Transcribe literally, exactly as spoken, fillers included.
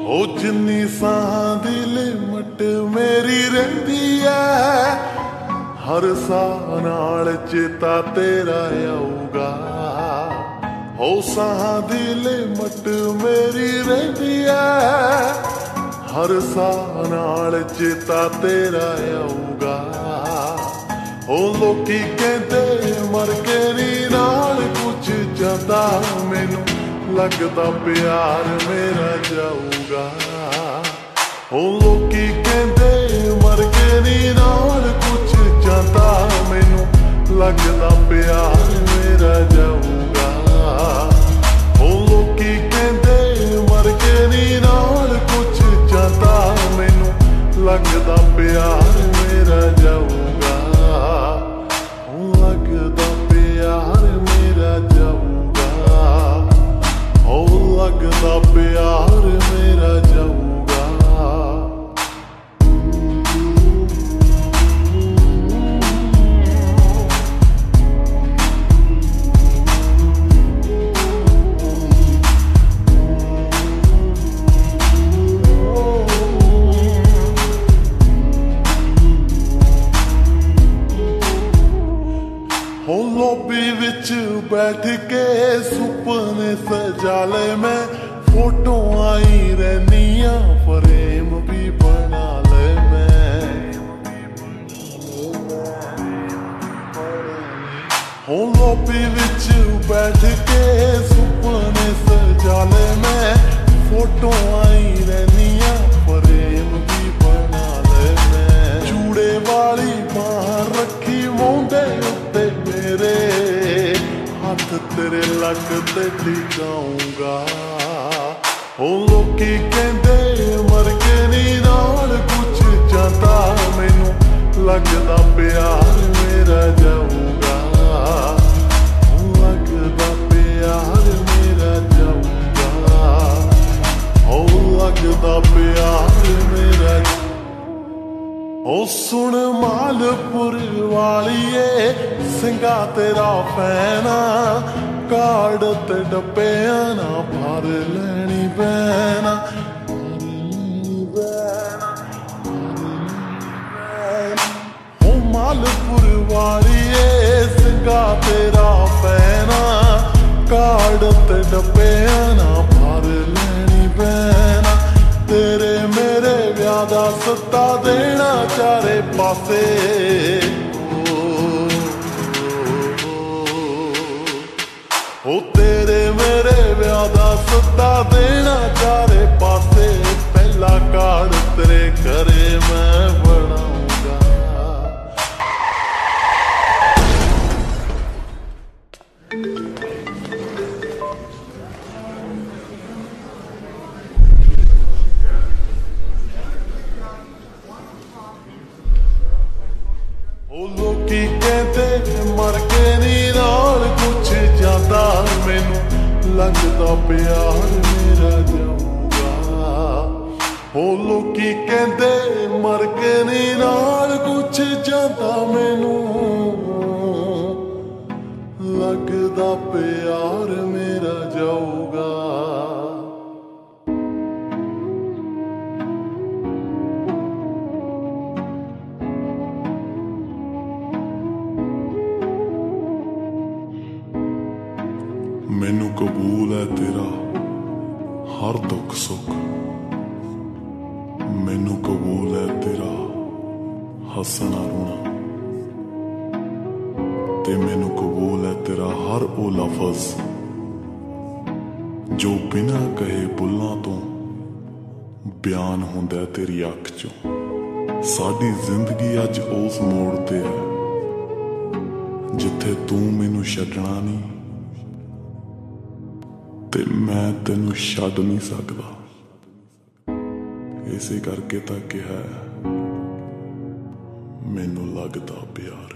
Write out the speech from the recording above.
हो जिन्नी साहां दी लिमट मेरी रहिंदी है, हर साह नाल चेता तेरा आऊगा। हो साहां दी लिमट मेरी रहिंदी है, हर साह नाल चेता तेरा आऊगा। हो लोकी कहंदे मर के नी नाल कुछ जांदा, मैनू लगदा प्यार मेरा जाऊगा। हो लोकी कहंदे मर के नी नाल कुछ जांदा, मैनू लगदा प्यार मेरा जाऊगा। हो लोकी कहंदे मर के नी नाल कुछ जांदा, मैनू लगदा प्यार मेरा जाऊगा। हो लगदा प्यार मेरा जाऊगा, हो लगदा प्यार मेरा जाऊगा। हो लोबी विच बैठ के सुपने सजा ले, मैं फोटो आई रहनिया फ्रेम भी बना ले। मैं हो लोबी विच बैठ के सुपने सजा ले, मैं फोटो आई रहनिया फ्रेम भी बना ले। मैं चूड़े वाली बांह रखी मोंडे उत्ते मेरे, हाथ तेरे लक ते टिकाऊंगा। हो लोकी कहंदे मर के नी नाल कुछ जांदा, मैनू लगदा प्यार मेरा जाऊगा। हो लगदा प्यार मेरा जाऊगा, हो लगदा प्यार मेरा। ओ सुन मालपुर वालिए सिंगा तेरा पैना, कार्ड ते डब्बिया ना भर लैनी पैना। ओ मालपुर वालिए सिंगा तेरा पैना, कार्ड ते डब्बिया ना भर लैनी पैना। तेरे मेरे व्याह दा सत्ता देना चारे पासे, ओ तेरे मेरे व्याह दा सत्ता देना चारे पासे। पहला कार्ड तेरे घरे मैं बनाऊंगा। ओ लोकी कहंदे मर के नी नाल कुछ जांदा, मैनू लगदा प्यार मेरा जाऊगा। ओ लोकी कहंदे मर के नी नाल कुछ जांदा, मैनू लगदा प्यार मेरा जाऊगा। मैनू कबूल है तेरा हर दुख सुख, मैनू कबूल है तेरा हसना रोना, ते मैनू कबूल है तेरा हर ओ लफज जो बिना कहे बुल्लां तो बयान हुंदा तेरी अख चों। साडी जिंदगी अज उस मोड़ ते है जिथे तू मैनू छड्डना नहीं ते मैं तेनू छड्ड नहीं सकदा। इसे करके तां कहा मैनू लगदा प्यार।